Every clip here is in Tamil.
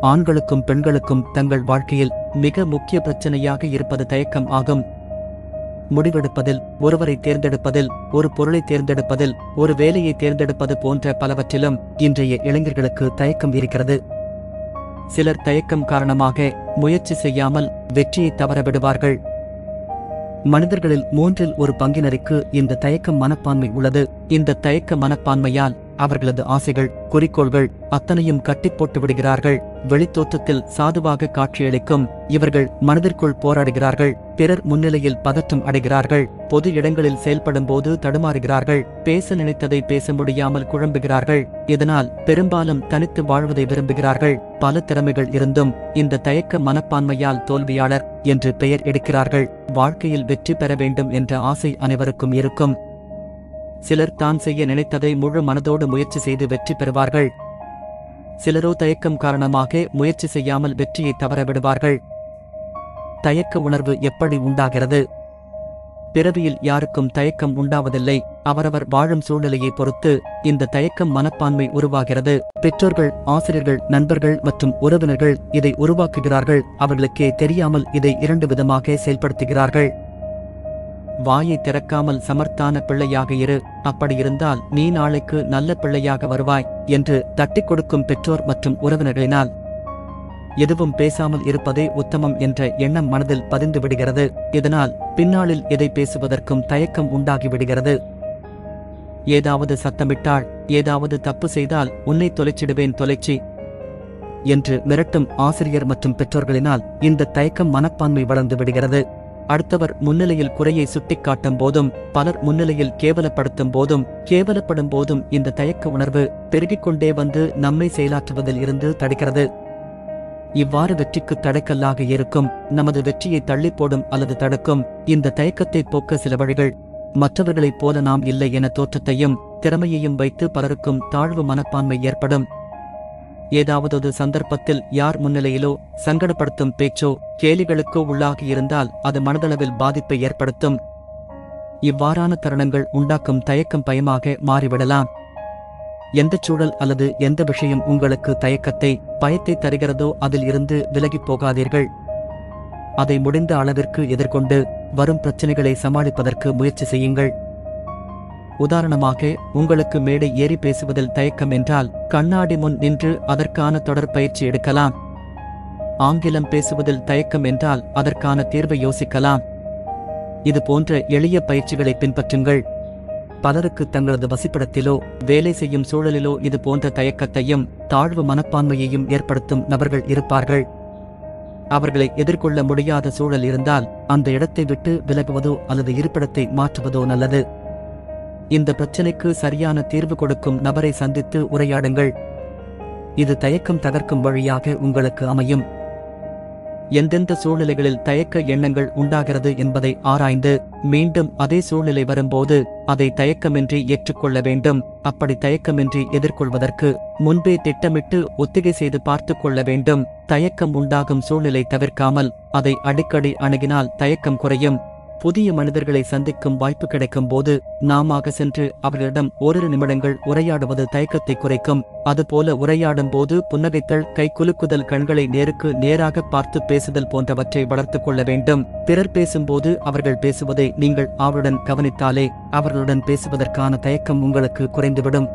ஆண்களுக்கும் பெண்களுக்கும் தங்கள் வாழ்க்கையில் மிக முக்கிய பிரச்சனையாக இருப்பது தயக்கம் ஆகும். முடிவெடுப்பதில், ஒருவரை தேர்ந்தெடுப்பதில், ஒரு பொருளை தேர்ந்தெடுப்பதில், ஒரு வேலையை தேர்ந்தெடுப்பது போன்ற பலவற்றிலும் இன்றைய இளைஞர்களுக்கு தயக்கம் இருக்கிறது. சிலர் தயக்கம் காரணமாக முயற்சி செய்யாமல் வெற்றியை தவறவிடுவார்கள். மனிதர்களில் 1/3 இந்த தயக்கம் மனப்பான்மை உள்ளது. இந்த தயக்க மனப்பான்மையால் அவர்களது ஆசைகள், குறிக்கோள்கள் அத்தனையும் கட்டி போட்டு விடுகிறார்கள். வெளித்தோற்றத்தில் சாதுவாக காட்சியளிக்கும் இவர்கள் மனதிற்குள் போராடுகிறார்கள். பிறர் முன்னிலையில் பதற்றம் அடைகிறார்கள். பொது இடங்களில் செயல்படும் போது தடுமாறுகிறார்கள். பேச நினைத்ததை பேச முடியாமல் குழம்புகிறார்கள். இதனால் பெரும்பாலும் தனித்து வாழ்வதை விரும்புகிறார்கள். பல திறமைகள் இருந்தும் இந்த தயக்க மனப்பான்மையால் தோல்வியாளர் என்று பெயர் எடுக்கிறார்கள். வாழ்க்கையில் வெற்றி பெற வேண்டும் என்ற ஆசை அனைவருக்கும் இருக்கும். சிலர் தான் செய்ய நினைத்ததை முழு மனதோடு முயற்சி செய்து வெற்றி பெறுவார்கள். சிலரோ தயக்கம் காரணமாக முயற்சி செய்யாமல் வெற்றியை தவறவிடுவார்கள். தயக்க உணர்வு எப்படி உண்டாகிறது? பிறவியில் யாருக்கும் தயக்கம் உண்டாவதில்லை. அவரவர் வாழும் சூழ்நிலையை பொறுத்து இந்த தயக்கம் மனப்பான்மை உருவாகிறது. பெற்றோர்கள், ஆசிரியர்கள், நண்பர்கள் மற்றும் உறவினர்கள் இதை உருவாக்குகிறார்கள். அவர்களுக்கே தெரியாமல் இதை 2 விதமாக செயல்படுத்துகிறார்கள். வாயை திறக்காமல் சமர்த்தான பிள்ளையாக இரு, அப்படியிருந்தால் நீ நாளைக்கு நல்ல பிள்ளையாக வருவாய் என்று தட்டிக் கொடுக்கும் பெற்றோர் மற்றும் உறவினர்களினால் எதுவும் பேசாமல் இருப்பதே உத்தமம் என்ற எண்ணம் மனதில் பதிந்து விடுகிறது. இதனால் பின்னாளில் எதை பேசுவதற்கும் தயக்கம் உண்டாகிவிடுகிறது. ஏதாவது சத்தமிட்டால், ஏதாவது தப்பு செய்தால் உன்னை தொலைச்சிடுவேன், தொலைச்சி என்று மிரட்டும் ஆசிரியர் மற்றும் பெற்றோர்களினால் இந்த தயக்கம் மனப்பான்மை வளர்ந்து விடுகிறது. அடுத்தவர் முன்னிலையில் குறையை சுட்டிக்காட்டும் போதும், பலர் முன்னிலையில் கேவலப்படுத்தும் போதும் இந்த தயக்க உணர்வு பெருகிக்கொண்டே வந்து நம்மை செயலாற்றுவதில் இருந்து தடுக்கிறது. இவ்வாறு வெற்றிக்கு தடைக்கல்லாக இருக்கும், நமது வெற்றியை தள்ளி போடும் அல்லது தடுக்கும் இந்த தயக்கத்தை போக்க சில வழிகள். மற்றவர்களைப் போல நாம் இல்லை என தோற்றத்தையும் திறமையையும் வைத்து பலருக்கும் தாழ்வு மனப்பான்மை ஏற்படும். ஏதாவது சந்தர்ப்பத்தில் யார் முன்னிலையிலோ சங்கடப்படுத்தும் பேச்சோ கேலிகளுக்கோ உள்ளாகி இருந்தால் அது மனதளவில் பாதிப்பை ஏற்படுத்தும். இவ்வாறான தருணங்கள் உண்டாக்கும் தயக்கம் பயமாக மாறிவிடலாம். எந்த சூழல் அல்லது எந்த விஷயம் உங்களுக்கு தயக்கத்தை, பயத்தை தருகிறதோ அதில் இருந்து விலகிப் போகாதீர்கள். அதை முடிந்த அளவிற்கு எதிர்கொண்டு வரும் பிரச்சனைகளை சமாளிப்பதற்கு முயற்சி செய்யுங்கள். உதாரணமாக, உங்களுக்கு மேடை ஏறி பேசுவதில் தயக்கம் என்றால் கண்ணாடி முன் நின்று அதற்கான தொடர் பயிற்சி எடுக்கலாம். ஆங்கிலம் பேசுவதில் தயக்கம் என்றால் அதற்கான தீர்வை யோசிக்கலாம். இது போன்ற எளிய பயிற்சிகளை பின்பற்றுங்கள். பலருக்கு தங்களது வசிப்பிடத்திலோ வேலை செய்யும் சூழலிலோ இது போன்ற தயக்கத்தையும் தாழ்வு மனப்பான்மையையும் ஏற்படுத்தும் நபர்கள் இருப்பார்கள். அவர்களை எதிர்கொள்ள முடியாத சூழல் இருந்தால் அந்த இடத்தை விட்டு விலகுவதோ அல்லது இருப்பிடத்தை மாற்றுவதோ நல்லது. இந்த பிரச்சினைக்கு சரியான தீர்வு கொடுக்கும் நபரை சந்தித்து உரையாடுங்கள். இது தயக்கம் தகர்க்கும் வழியாக உங்களுக்கு அமையும். எந்தெந்த சூழ்நிலைகளில் தயக்க எண்ணங்கள் உண்டாகிறது என்பதை ஆராய்ந்து மீண்டும் அதே சூழ்நிலை வரும்போது அதை தயக்கமின்றி ஏற்றுக்கொள்ள வேண்டும். அப்படி தயக்கமின்றி எதிர்கொள்வதற்கு முன்பே திட்டமிட்டு ஒத்திகை செய்து பார்த்து கொள்ள வேண்டும். தயக்கம் உண்டாகும் சூழ்நிலை தவிர்க்காமல் அதை அடிக்கடி அணுகினால் தயக்கம் குறையும். புதிய மனிதர்களை சந்திக்கும் வாய்ப்பு கிடைக்கும் போது நாமாக சென்று அவர்களிடம் 1 நிமிடங்கள் உரையாடுவது தயக்கத்தை குறைக்கும். அதுபோல உரையாடும் போது புன்னகைத்தல், கை குலுக்குதல், கண்களை நேருக்கு நேராக பார்த்து பேசுதல் போன்றவற்றை வளர்த்துக் கொள்ள வேண்டும். பிறர் பேசும்போது அவர்கள் பேசுவதை நீங்கள் அவருடன் கவனித்தாலே அவர்களுடன் பேசுவதற்கான தயக்கம் உங்களுக்கு குறைந்துவிடும்.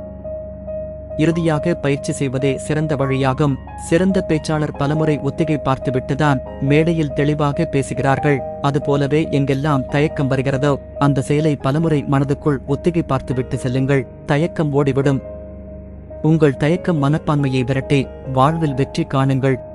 இறுதியாக பயிற்சி செய்வதே சிறந்த வழியாகும். சிறந்த பேச்சாளர் பலமுறை ஒத்திகை பார்த்துவிட்டுதான் மேடையில் தெளிவாக பேசுகிறார்கள். அதுபோலவே எங்கெல்லாம் தயக்கம் வருகிறதோ அந்த செயலை பலமுறை மனதுக்குள் ஒத்திகை பார்த்துவிட்டு செல்லுங்கள். தயக்கம் ஓடிவிடும். உங்கள் தயக்கம் மனப்பான்மையை விரட்டி வாழ்வில் வெற்றி காணுங்கள்.